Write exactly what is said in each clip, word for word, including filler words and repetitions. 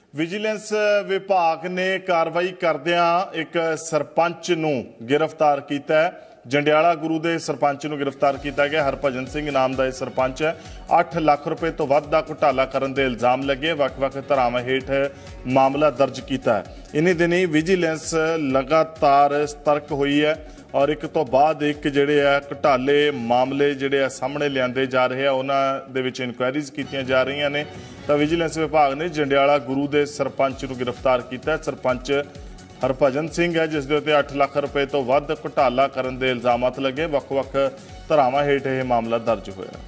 Vigilance विभाग ने कार्रवाई करदियां एक सरपंच नूं गिरफ्तार किया है। जंडियाला गुरु के सरपंच नूं गिरफ्तार किया गया। हरभजन सिंह नाम का यह सरपंच है। अठ लाख रुपए तो वध दा घोटाला करन दे इल्जाम लगे। वख-वख धरावां हेठ मामला दर्ज किया है। इन्हीं दिनी विजिलेंस लगातार सतर्क हुई है और एक तो बाद एक जिहड़े आ घोटाले मामले जिहड़े आ सामने लिआंदे जा रहे हैं, उन्हां दे विच इनक्वायरीज कीतियां जा रही ने। तो विजिलेंस विभाग ने जंडियाला गुरु के सरपंच नूं गिरफ्तार किया। सरपंच हरभजन सिंह है, जिस दे उत्ते अठ लाख रुपए तो वध घोटाला करन दे इल्जामात लगे। वख-वख धरावां हेठ यह मामला दर्ज होया।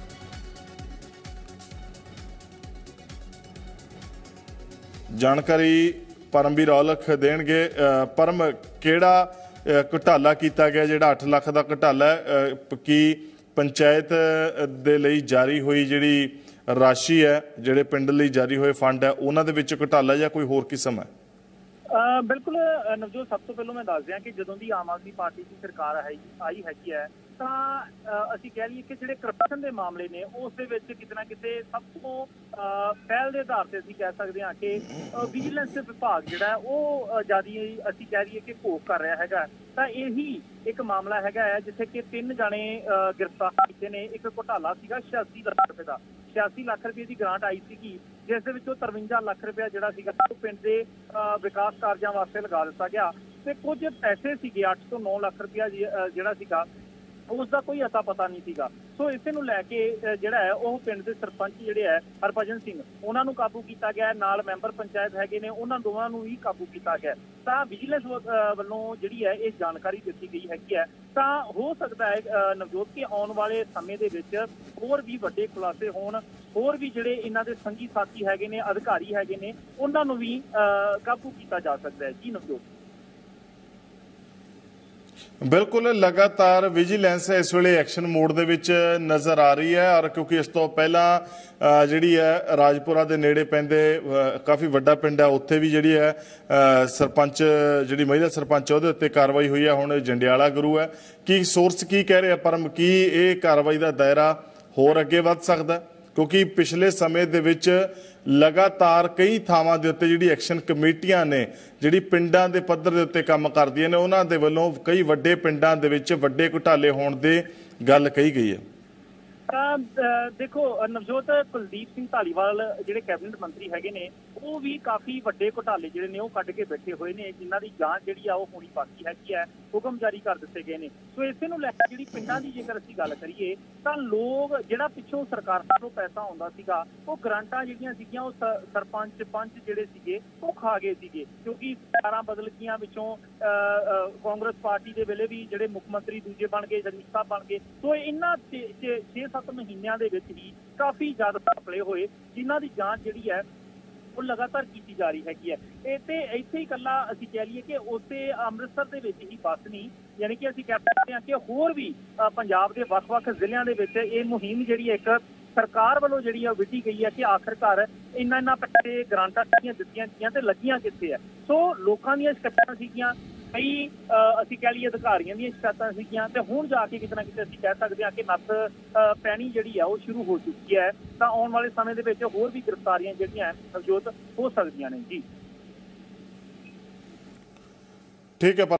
जानकारी परमवीर औलख देणगे। परम, किहड़ा घोटाला किया गया जिहड़ा अठ लाख का घोटाला है, कि पंचायत दे लई जारी हुई जिहड़ी राशि है, जिहड़े पिंड लई जारी होए फंड है, उन्हां दे विच घोटाला या कोई होर किस्म है? बिल्कुल नवजोत, सब तो पहलों मैं दस दियां कि जदों दी आम आदमी पार्टी की सरकार है आई हैगी है ਤਾਂ ਅਸੀਂ ਕਹਿ ਲਈਏ ਕਿ ਜਿਹੜੇ ਕਰਪਸ਼ਨ ਦੇ ਮਾਮਲੇ ਨੇ ਉਸ ਦੇ ਵਿੱਚ ਕਿਤੇ ਨਾ ਕਿਤੇ ਸਭ ਤੋਂ ਪਹਿਲ ਦੇ ਆਧਾਰ ਤੇ ਅਸੀਂ ਕਹਿ ਸਕਦੇ ਹਾਂ ਕਿ ਵਿਜੀਲੈਂਸ ਵਿਭਾਗ ਜਿਹੜਾ ਉਹ ਜਿਆਦੀ ਅਸੀਂ ਕਹਿ ਲਈਏ ਕਿ ਭੋਗ ਕਰ ਰਿਹਾ ਹੈਗਾ। ਤਾਂ ਇਹੀ ਇੱਕ ਮਾਮਲਾ ਹੈਗਾ ਹੈ ਜਿੱਥੇ ਕਿ ਤਿੰਨ ਜਾਣੇ ਗ੍ਰਿਫਤਾਰ ਕੀਤੇ ਨੇ। ਇੱਕ ਘੋਟਾਲਾ ਸੀਗਾ ਛਿਆਸੀ ਲੱਖ ਰੁਪਏ ਦਾ। ਛਿਆਸੀ ਲੱਖ ਰੁਪਏ ਦੀ ਗ੍ਰਾਂਟ ਆਈ ਸੀਗੀ, ਜਿਸ ਦੇ ਵਿੱਚੋਂ ਤਰਵੰਜਾ ਲੱਖ ਰੁਪਇਆ ਜਿਹੜਾ ਸੀਗਾ ਉਹ ਪਿੰਡ ਦੇ ਵਿਕਾਸ ਕਾਰਜਾਂ ਵਾਸਤੇ ਲਗਾ ਦਿੱਤਾ ਗਿਆ ਤੇ ਕੁਝ ਪੈਸੇ ਸੀਗੇ ਅੱਠ ਤੋਂ ਨੌ ਲੱਖ ਰੁਪਇਆ ਜਿਹੜਾ ਸੀਗਾ उसका कोई अता पता नहीं सीगा। सो इसे नूं लैके जिहड़ा है वो पिंड के सरपंच जिहड़े है हरभजन सिंह उन्हां नूं काबू किया गया। नाल मैंबर पंचायत हैगे ने उन्हां दोवां नूं ही काबू किया गया। तां विजिलेंस वल्लों जिहड़ी है ये जानकारी दित्ती गई हैगी है। तां हो सकता है नवजोत के आउण वाले समय दे विच होर भी वड्डे खुलासे होण, होर भी जिहड़े इन्हां दे संगी साथी हैगे ने, अधिकारी हैगे ने, उन्हां नूं भी काबू किया जा सकता है। जी नवजोत, बिल्कुल लगातार विजिलेंस इस वेले एक्शन मोड दे विच नज़र आ रही है। और क्योंकि इस तो पहला जिहड़ी है राजपुरा दे नेड़े पैंदे काफ़ी वड्डा पिंड है, उत्थे भी जिहड़ी है सरपंच जिहड़ी महिला सरपंच है उहदे उत्ते कार्रवाई हुई है। हुण जंडियाला गुरु है, की सोर्स की कह रहे हैं परम, की ये कार्रवाई का दायरा होर अगे वध सकदा? क्योंकि पिछले समय दे विच लगातार कई थावां दे उत्ते जिहड़ी एक्शन कमेटियां ने जिहड़ी पिंडां दे पद्धर दे उत्ते काम करदियां ने, उन्हां दे वल्लों कई वड्डे पिंडां दे विच वड्डे घोटाले होण दे गल कही गई है। देखो नवजोत, कुलदीप सिंह धालीवाल जिहड़े कैबिनेट मंत्री हैगे ने वो भी काफ़ी वड्डे घोटाले जिहड़े ने वो कढ के बैठे हुए ने, जिन्हां दी जांच जिहड़ी आ वो होनी बाकी हैगी है। हुक्म जारी कर दिते गए ने। सो इसे नूं लैके जिहड़ी पिंडां दी जेकर असीं गल करिए तां लोग जिहड़ा पिछों सरकार कोलों पैसा आउंदा सीगा वो ग्रांटां जिहड़ियां सीगीਆਂ वो सरपंच पंच जिहड़े सीगे वो खा गए सीगे। क्योंकि सरकारां बदल गईयां, विचों कांग्रेस पार्टी दे वेले भी जिहड़े मुख मंत्री दूजे बन गए, जगमीत साहब बन गए। सो इन्हां छे सत्त महीनों के विच ही काफ़ी ज़्यादा घपले होए, जिन्हां दी जांच जिहड़ी है वो लगातार की जा रही हैगी है। इत्थे इत्थे ही कल्ला असीं कह लईए कि उत्ते अमृतसर दे विच ही बस नहीं, यानी कि असीं कह सकते हैं कि होर भी पंजाब के वख-वख जिलिਆਂ ਦੇ ਵਿੱਚ ਇਹ मुहिम जिहड़ी एक सरकार वालों जिहड़ी है विधी गई है कि आखिरकार इन्ना इन्ना पैसे ग्रांटां दित्तियां गईयां ते लगियां कित्थे है। सो लोकां दीयां शिकायतां सीगीਆਂ, कई असीं कह लईए अधिकारियों दी शिकायतां सीगीਆਂ ते हुण जाके किते ना किते असीं कह सकते हैं कि नत्थ पैनी जिहड़ी है वो शुरू हो चुकी है। तां आउण वाले समय दे विच होर भी गिरफ्तारियां जिहड़ियां नवजोत हो सकदियां ने। जी ठीक है।